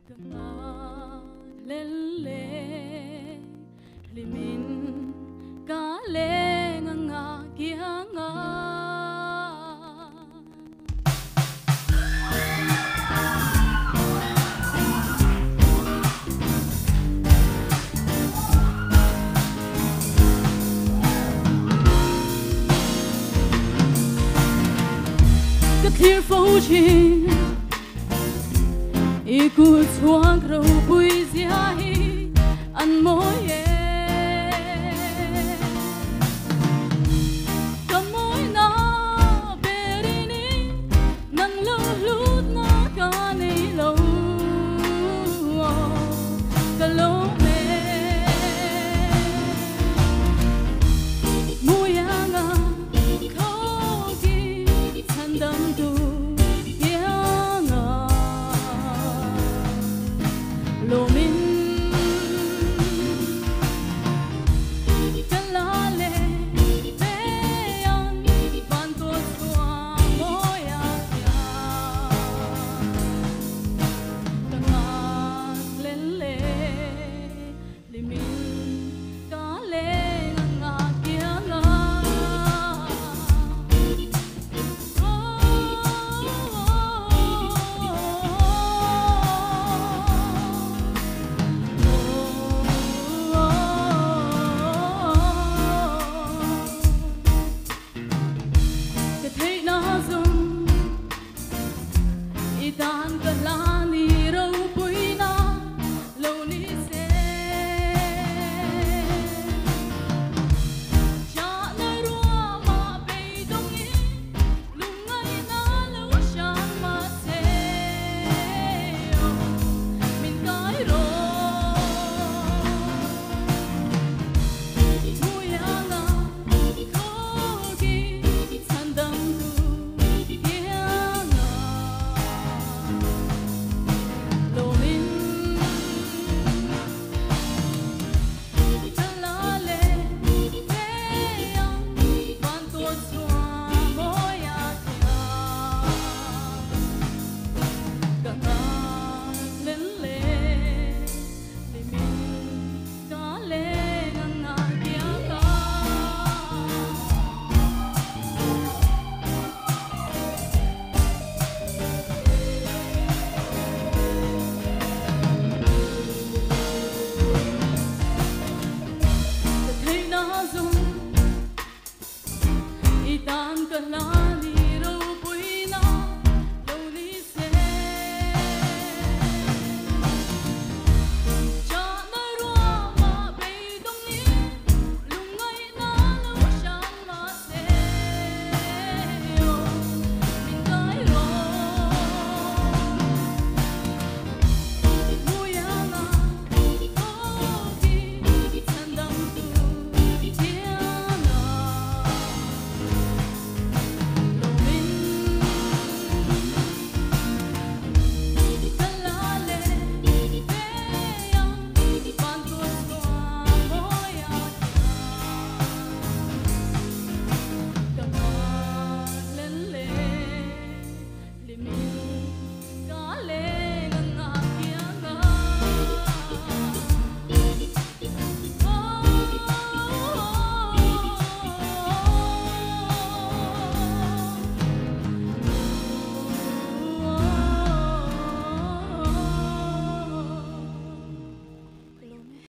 limin ka le nga kia nga cái thiên phố chi ý cụ chuang râu bùi giá hi ăn môi cầm môi na berini nang lâu lút na cả này lâu cả lâu mê môi ang khâu ki thân đâm tu lo min kan la le be an van to tua moya ya kan le le li min ka le nga kia nga dan kalani